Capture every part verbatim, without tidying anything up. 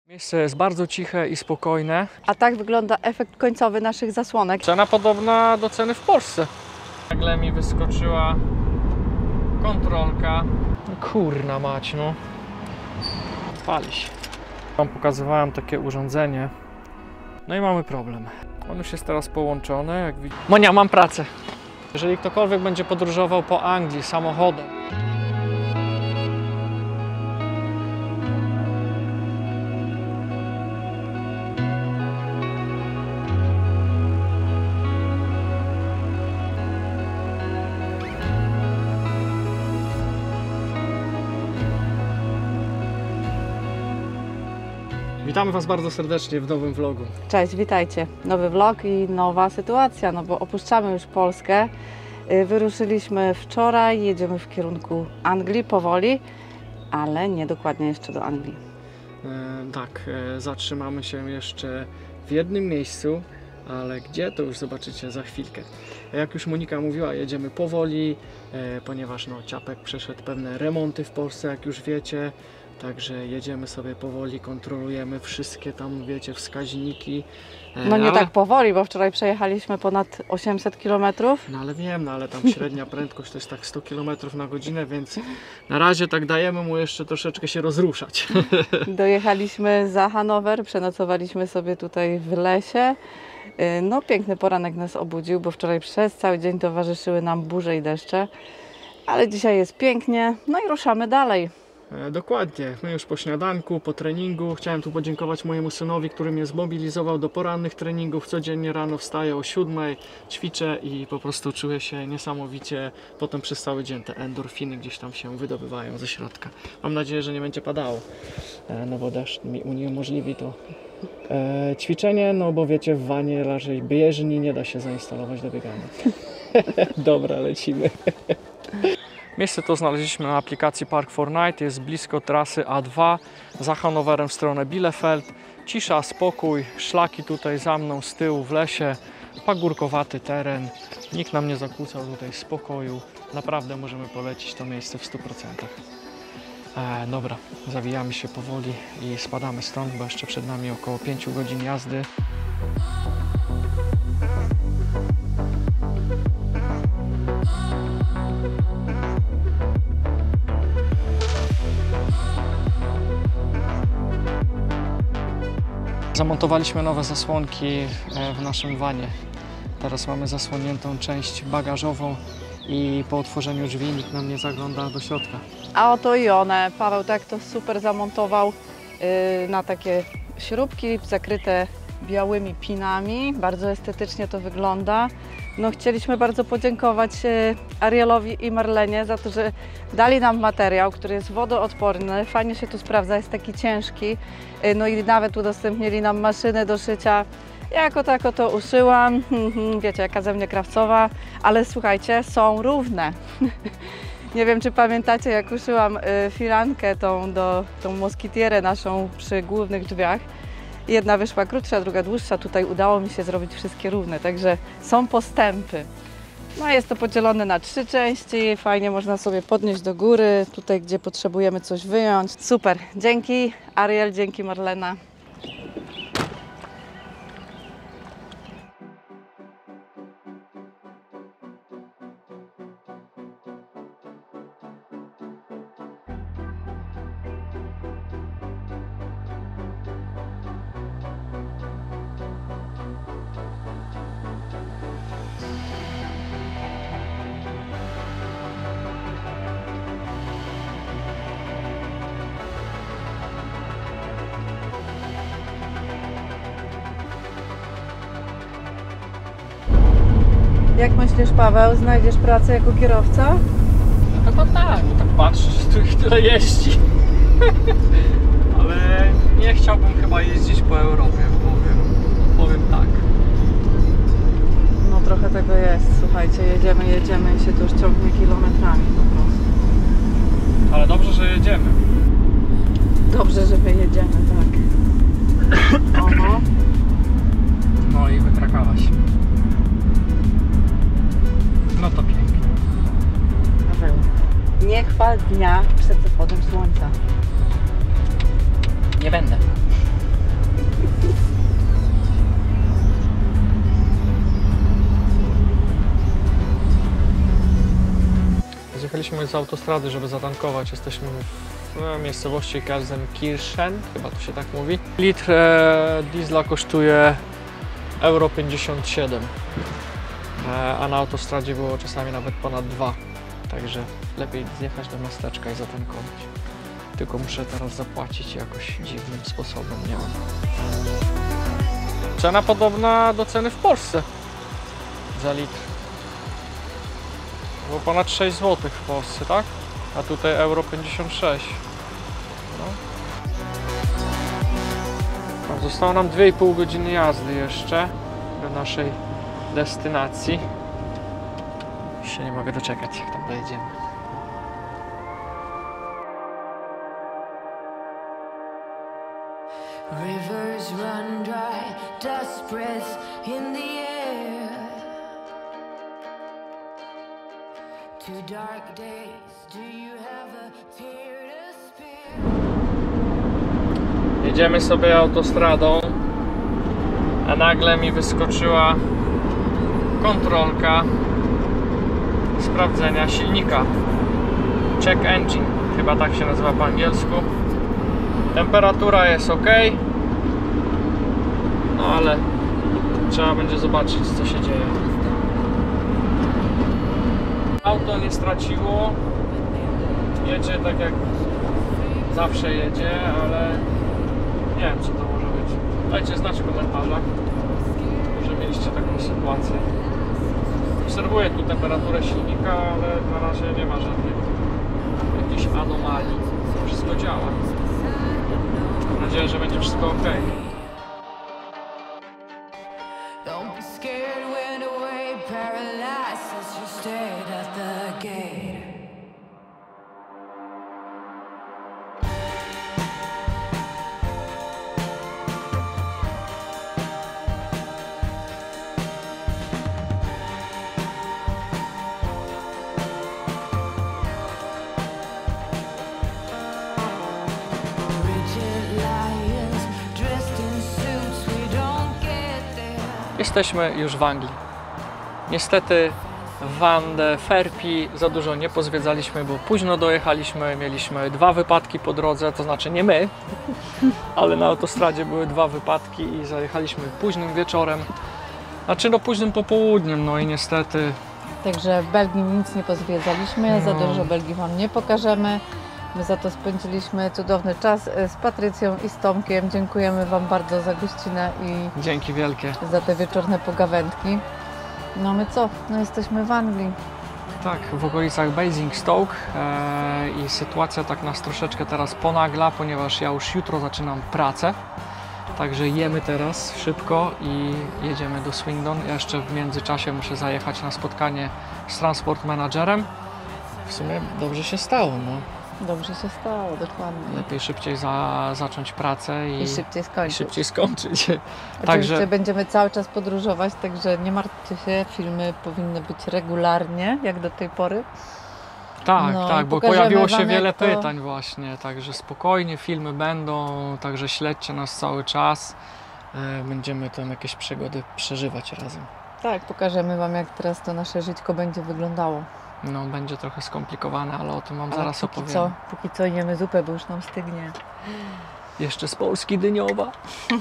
Miejsce jest bardzo ciche i spokojne. A tak wygląda efekt końcowy naszych zasłonek. Cena podobna do ceny w Polsce. Nagle mi wyskoczyła kontrolka. No kurna mać, no. Pali się. Wam pokazywałem takie urządzenie. No i mamy problem. On już jest teraz połączony, jak widzicie. Monia, mam pracę. Jeżeli ktokolwiek będzie podróżował po Anglii samochodem, witamy Was bardzo serdecznie w nowym vlogu. Cześć, witajcie. Nowy vlog i nowa sytuacja, no bo opuszczamy już Polskę. Wyruszyliśmy wczoraj, jedziemy w kierunku Anglii powoli, ale nie dokładnie jeszcze do Anglii. E, tak, e, zatrzymamy się jeszcze w jednym miejscu, ale gdzie, to już zobaczycie za chwilkę. Jak już Monika mówiła, jedziemy powoli, e, ponieważ no, Ciapek przeszedł pewne remonty w Polsce, jak już wiecie. Także jedziemy sobie powoli, kontrolujemy wszystkie tam, wiecie, wskaźniki. No nie ale... tak powoli, bo wczoraj przejechaliśmy ponad osiemset kilometrów. No ale wiem, no ale tam średnia prędkość to jest tak sto kilometrów na godzinę, więc na razie tak dajemy mu jeszcze troszeczkę się rozruszać. Dojechaliśmy za Hanower, przenocowaliśmy sobie tutaj w lesie. No piękny poranek nas obudził, bo wczoraj przez cały dzień towarzyszyły nam burze i deszcze. Ale dzisiaj jest pięknie, no i ruszamy dalej. E, dokładnie, my już po śniadanku, po treningu. Chciałem tu podziękować mojemu synowi, który mnie zmobilizował do porannych treningów. Codziennie rano wstaję o siódmej, ćwiczę i po prostu czuję się niesamowicie. Potem przez cały dzień te endorfiny gdzieś tam się wydobywają ze środka. Mam nadzieję, że nie będzie padało, e, no bo deszcz mi uniemożliwi to e, ćwiczenie, no bo wiecie, w wanie raczej bieżni nie da się zainstalować do biegania. Dobra, lecimy. Miejsce to znaleźliśmy na aplikacji Park for Night, jest blisko trasy A dwa, za Hanowerem w stronę Bielefeld. Cisza, spokój, szlaki tutaj za mną z tyłu w lesie, pagórkowaty teren, nikt nam nie zakłócał tutaj spokoju, naprawdę możemy polecić to miejsce w stu procentach. E, dobra, zawijamy się powoli i spadamy stąd, bo jeszcze przed nami około pięciu godzin jazdy. Zamontowaliśmy nowe zasłonki w naszym vanie. Teraz mamy zasłoniętą część bagażową i po otworzeniu drzwi nikt nam nie zagląda do środka. A oto i one. Paweł tak to super zamontował yy, na takie śrubki zakryte białymi pinami. Bardzo estetycznie to wygląda. No, chcieliśmy bardzo podziękować Arielowi i Marlenie za to, że dali nam materiał, który jest wodoodporny, fajnie się tu sprawdza, jest taki ciężki. No i nawet udostępnili nam maszynę do szycia. Ja jako tako to uszyłam, wiecie, jaka ze mnie krawcowa, ale słuchajcie, są równe. Nie wiem, czy pamiętacie, jak uszyłam firankę tą, do, tą moskitierę naszą przy głównych drzwiach. Jedna wyszła krótsza, druga dłuższa. Tutaj udało mi się zrobić wszystkie równe, także są postępy. No jest to podzielone na trzy części, fajnie można sobie podnieść do góry, tutaj gdzie potrzebujemy coś wyjąć. Super, dzięki Ariel, dzięki Marlena. Jak myślisz, Paweł, znajdziesz pracę jako kierowca? No chyba tak, bo tak patrzę, że tu ich tyle jeździ. Ale nie chciałbym chyba jeździć po Europie, powiem, powiem tak. No trochę tego jest, słuchajcie, jedziemy, jedziemy i się to już ciągnie kilometrami po prostu. Ale dobrze, że jedziemy. Dobrze, że wyjedziemy, tak. Oho. No i wykrakałaś. No to pięknie. Paweł, nie chwal dnia przed zachodem słońca. Nie będę. wyjechaliśmy z autostrady, żeby zatankować. Jesteśmy w miejscowości Gelsenkirchen, chyba to się tak mówi. Litr e, diesla kosztuje euro pięćdziesiąt siedem, e, a na autostradzie było czasami nawet ponad dwa. Także lepiej zjechać do miasteczka i zatankować. Tylko muszę teraz zapłacić jakoś dziwnym sposobem, nie wiem. Cena podobna do ceny w Polsce za litr. Było ponad sześć złotych w Polsce, tak? A tutaj euro pięćdziesiąt sześć. No. No, zostało nam dwie i pół godziny jazdy jeszcze do naszej destynacji. Już się nie mogę doczekać, jak tam dojedziemy. Rivers run dry, dust breaths in the air. Two dark days, do you have a tear to spare? Jedziemy sobie autostradą, a nagle mi wyskoczyła kontrolka sprawdzenia silnika. Check engine, chyba tak się nazywa po angielsku. Temperatura jest ok, no ale trzeba będzie zobaczyć, co się dzieje. Auto nie straciło, jedzie tak jak zawsze jedzie, ale nie wiem, co to może być. Dajcie znać w komentarzach, że mieliście taką sytuację. Obserwuję tu temperaturę silnika, ale na razie nie ma żadnych jakichś anomalii. Wszystko działa. Mam nadzieję, że będzie wszystko ok. Don't be scared when away, paralysis, you stayed at the gate. Rigid lions dressed in suits, we don't get there. Jesteśmy już w Anglii. Niestety w Van de Ferpi za dużo nie pozwiedzaliśmy, bo późno dojechaliśmy. Mieliśmy dwa wypadki po drodze, to znaczy nie my, ale na autostradzie były dwa wypadki i zajechaliśmy późnym wieczorem, znaczy no późnym popołudniem, no i niestety Także w Belgii nic nie pozwiedzaliśmy, za No. dużo Belgii Wam nie pokażemy. My za to spędziliśmy cudowny czas z Patrycją i z Tomkiem. Dziękujemy Wam bardzo za gościnę i dzięki wielkie. za te wieczorne pogawędki. No my co? No jesteśmy w Anglii. Tak, w okolicach Basingstoke e, i sytuacja tak nas troszeczkę teraz ponagla, ponieważ ja już jutro zaczynam pracę. Także jemy teraz szybko i jedziemy do Swindon. Ja jeszcze w międzyczasie muszę zajechać na spotkanie z transport managerem. W sumie dobrze się stało, no. Dobrze się stało, dokładnie. Lepiej szybciej za, zacząć pracę i, I szybciej i skończyć. szybciej skończyć. Oczywiście Także będziemy cały czas podróżować, także nie martwcie się, filmy powinny być regularnie, jak do tej pory. tak, no, tak, i bo pokażemy pojawiło się wam, wiele jak to- pytań właśnie, także spokojnie, filmy będą, także śledźcie nas cały czas. E, Będziemy tam jakieś przygody przeżywać razem. Tak, pokażemy Wam, jak teraz to nasze żyćko będzie wyglądało. No, będzie trochę skomplikowane, ale o tym Wam Ale zaraz póki opowiem. co, póki co jemy zupę, bo już nam stygnie. Jeszcze z Polski dyniowa.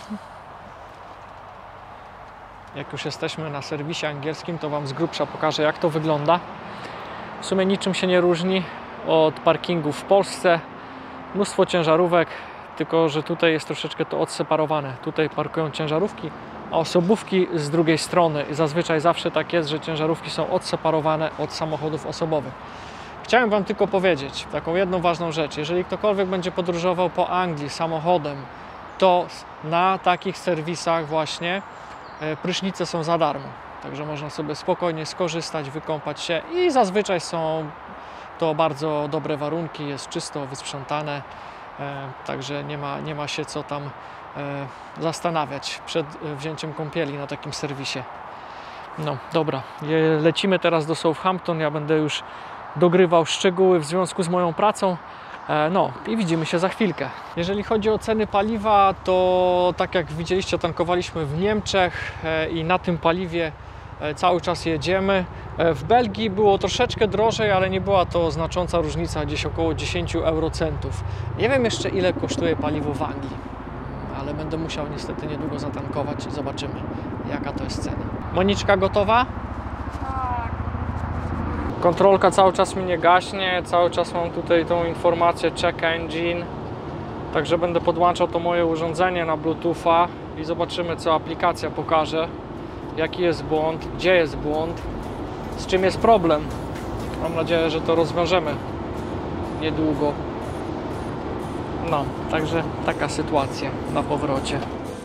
Jak już jesteśmy na serwisie angielskim, to Wam z grubsza pokażę, jak to wygląda. W sumie niczym się nie różni od parkingów w Polsce. Mnóstwo ciężarówek, tylko że tutaj jest troszeczkę to odseparowane. Tutaj parkują ciężarówki, a osobówki z drugiej strony. I zazwyczaj zawsze tak jest, że ciężarówki są odseparowane od samochodów osobowych. Chciałem Wam tylko powiedzieć taką jedną ważną rzecz. Jeżeli ktokolwiek będzie podróżował po Anglii samochodem, to na takich serwisach właśnie e, prysznice są za darmo. Także można sobie spokojnie skorzystać, wykąpać się i zazwyczaj są to bardzo dobre warunki, jest czysto, wysprzątane, e, także nie ma, nie ma się co tam e, zastanawiać przed e, wzięciem kąpieli na takim serwisie. No dobra, Je- lecimy teraz do Southampton, ja będę już dogrywał szczegóły w związku z moją pracą. E, No i widzimy się za chwilkę. Jeżeli chodzi o ceny paliwa, to tak jak widzieliście, tankowaliśmy w Niemczech e, i na tym paliwie E, cały czas jedziemy. E, w Belgii było troszeczkę drożej, ale nie była to znacząca różnica, gdzieś około dziesięć eurocentów. Nie wiem jeszcze, ile kosztuje paliwo w Anglii, ale będę musiał niestety niedługo zatankować i zobaczymy, jaka to jest cena. Moniczka gotowa? Tak. Kontrolka cały czas mi nie gaśnie, cały czas mam tutaj tą informację check engine. Także będę podłączał to moje urządzenie na Bluetootha i zobaczymy, co aplikacja pokaże, jaki jest błąd, gdzie jest błąd, z czym jest problem. Mam nadzieję, że to rozwiążemy niedługo. No, także taka sytuacja na powrocie.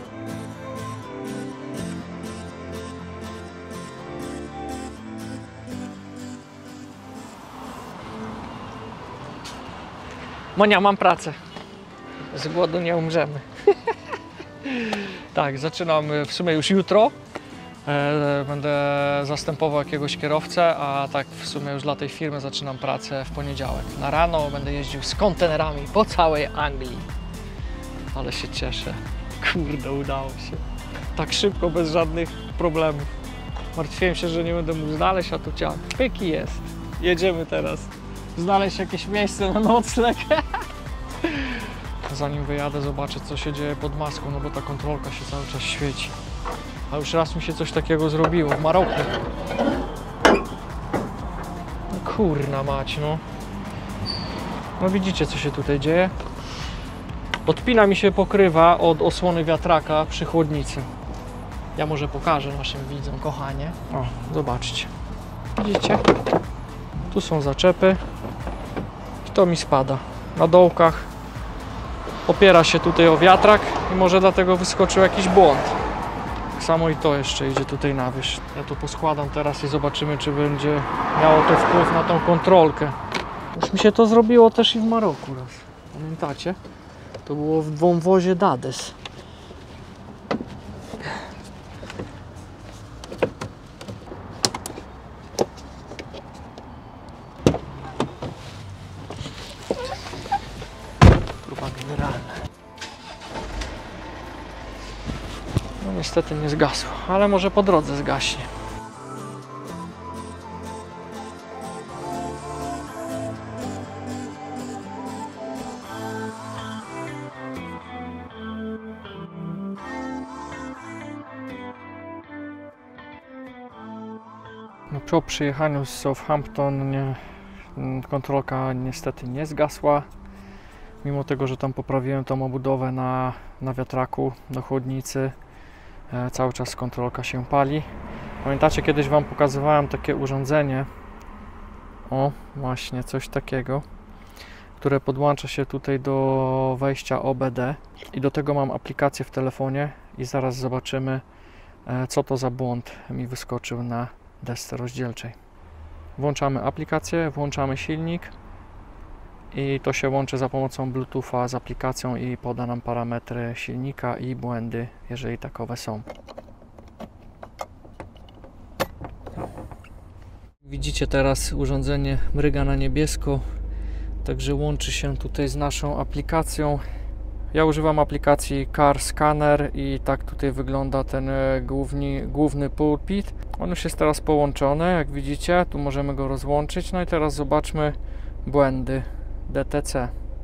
Monia, mam pracę. Z głodu nie umrzemy. Tak, zaczynam w sumie już jutro. E, będę zastępował jakiegoś kierowcę, a tak w sumie już dla tej firmy zaczynam pracę w poniedziałek. Na rano będę jeździł z kontenerami po całej Anglii. Ale się cieszę. Kurde, udało się. Tak szybko, bez żadnych problemów. Martwiłem się, że nie będę mógł znaleźć, a tu ciach. Pyki jest. Jedziemy teraz. Znaleźć jakieś miejsce na nocleg. Zanim wyjadę, zobaczę, co się dzieje pod maską, no bo ta kontrolka się cały czas świeci. A już raz mi się coś takiego zrobiło w Maroku. No kurna mać, no. No widzicie, co się tutaj dzieje? Odpina mi się pokrywa od osłony wiatraka przy chłodnicy. Ja może pokażę naszym widzom, kochanie. O, zobaczcie. Widzicie? Tu są zaczepy. I to mi spada. Na dołkach opiera się tutaj o wiatrak i może dlatego wyskoczył jakiś błąd. Tak samo i to jeszcze idzie tutaj na wierzch. Ja to poskładam teraz i zobaczymy, czy będzie miało to wpływ na tą kontrolkę. Już mi się to zrobiło też i w Maroku raz. Pamiętacie? To było w wąwozie Dades. Próba generalna. No niestety nie zgasło, ale może po drodze zgaśnie. No, po przyjechaniu z Southampton nie, kontrolka niestety nie zgasła. Mimo tego, że tam poprawiłem tą obudowę na, na wiatraku do chłodnicy, e, cały czas kontrolka się pali. Pamiętacie, kiedyś Wam pokazywałem takie urządzenie, o właśnie coś takiego, które podłącza się tutaj do wejścia O B D i do tego mam aplikację w telefonie i zaraz zobaczymy, e, co to za błąd mi wyskoczył na desce rozdzielczej. Włączamy aplikację, włączamy silnik i to się łączy za pomocą Bluetootha z aplikacją i poda nam parametry silnika i błędy, jeżeli takowe są. Widzicie teraz, urządzenie mryga na niebiesko, także łączy się tutaj z naszą aplikacją. Ja używam aplikacji Car Scanner i tak tutaj wygląda ten główny, główny pulpit. On już jest teraz połączony, jak widzicie, tu możemy go rozłączyć. No i teraz zobaczmy błędy D T C.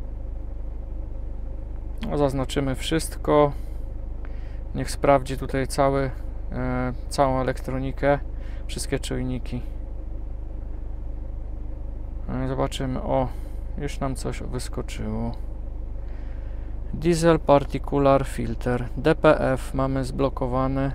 No, zaznaczymy wszystko. Niech sprawdzi tutaj cały, e, całą elektronikę, wszystkie czujniki. No i zobaczymy, o, już nam coś wyskoczyło. Diesel Particular Filter, D P F mamy zblokowany,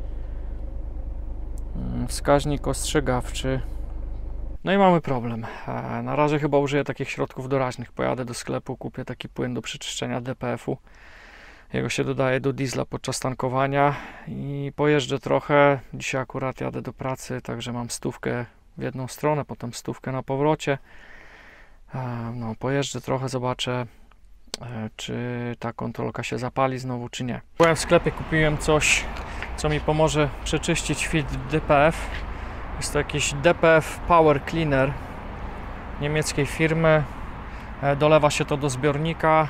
wskaźnik ostrzegawczy. No i mamy problem. Na razie chyba użyję takich środków doraźnych. Pojadę do sklepu, kupię taki płyn do przeczyszczenia D P F-u. Jego się dodaje do diesla podczas tankowania i pojeżdżę trochę. Dzisiaj akurat jadę do pracy, także mam stówkę w jedną stronę, potem stówkę na powrocie. No, pojeżdżę trochę, zobaczę, czy ta kontrolka się zapali znowu, czy nie. Byłem w sklepie, kupiłem coś, co mi pomoże przeczyścić filtr D P F. Jest to jakiś D P F Power Cleaner niemieckiej firmy. Dolewa się to do zbiornika.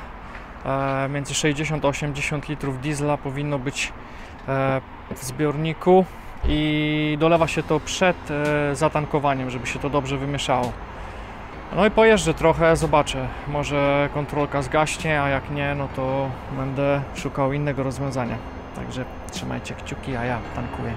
Między sześćdziesiąt a osiemdziesiąt litrów diesla powinno być w zbiorniku. i dolewa się to przed e, zatankowaniem, żeby się to dobrze wymieszało. No i pojeżdżę trochę, zobaczę, może kontrolka zgaśnie, a jak nie, no to będę szukał innego rozwiązania. Także trzymajcie kciuki, a ja tankuję.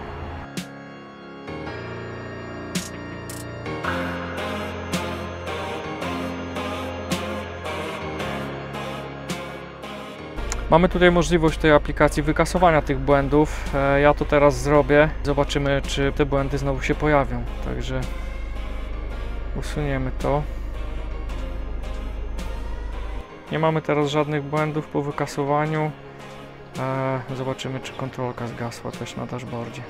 Mamy tutaj możliwość w tej aplikacji wykasowania tych błędów. E, Ja to teraz zrobię. Zobaczymy, czy te błędy znowu się pojawią. Także usuniemy to. Nie mamy teraz żadnych błędów po wykasowaniu. E, Zobaczymy, czy kontrolka zgasła też na dashboardzie.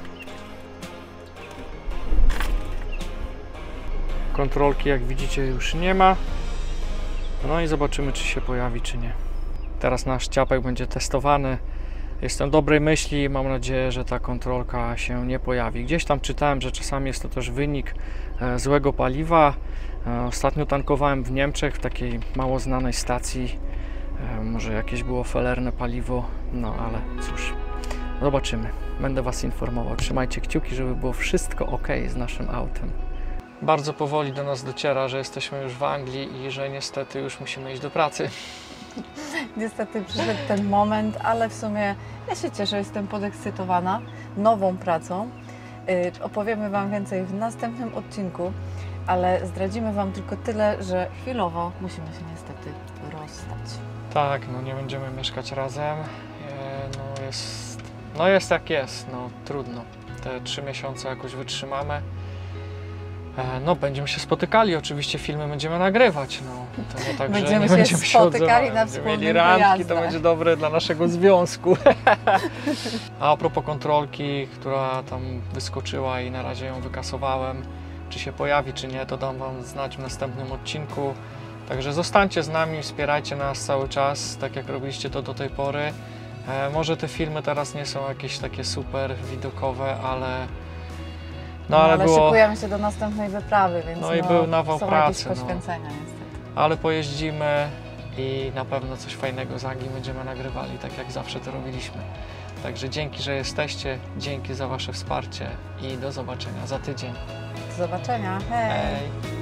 Kontrolki, jak widzicie, już nie ma. No i zobaczymy, czy się pojawi, czy nie. Teraz nasz ciapek będzie testowany. Jestem dobrej myśli i mam nadzieję, że ta kontrolka się nie pojawi. Gdzieś tam czytałem, że czasami jest to też wynik e, złego paliwa. E, ostatnio tankowałem w Niemczech w takiej mało znanej stacji. E, może jakieś było felerne paliwo, no ale cóż, zobaczymy. Będę Was informował. Trzymajcie kciuki, żeby było wszystko ok z naszym autem. Bardzo powoli do nas dociera, że jesteśmy już w Anglii i że niestety już musimy iść do pracy. Niestety przyszedł ten moment, ale w sumie ja się cieszę, jestem podekscytowana nową pracą. Yy, opowiemy Wam więcej w następnym odcinku, ale zdradzimy Wam tylko tyle, że chwilowo musimy się niestety rozstać. Tak, no nie będziemy mieszkać razem. E, No jest, no jest jak jest, no trudno. Te trzy miesiące jakoś wytrzymamy. E, No będziemy się spotykali, oczywiście filmy będziemy nagrywać. No, to nie tak, że Będziemy nie się będziemy się spotykali odzywali. na Będziemy mieli wspólnych randki, to wyjazdach. będzie dobre dla naszego związku. A propos kontrolki, która tam wyskoczyła i na razie ją wykasowałem, czy się pojawi, czy nie, to dam Wam znać w następnym odcinku. Także zostańcie z nami, wspierajcie nas cały czas, tak jak robiliście to do tej pory. E, może te filmy teraz nie są jakieś takie super widokowe, ale no, No, ale, ale było, szykujemy się do następnej wyprawy, więc No i no, był nawał są pracy, jakieś no. poświęcenia niestety. ale pojeździmy i na pewno coś fajnego z Anglii będziemy nagrywali, tak jak zawsze to robiliśmy. Także dzięki, że jesteście, dzięki za Wasze wsparcie i do zobaczenia za tydzień. Do zobaczenia, hej! Hej!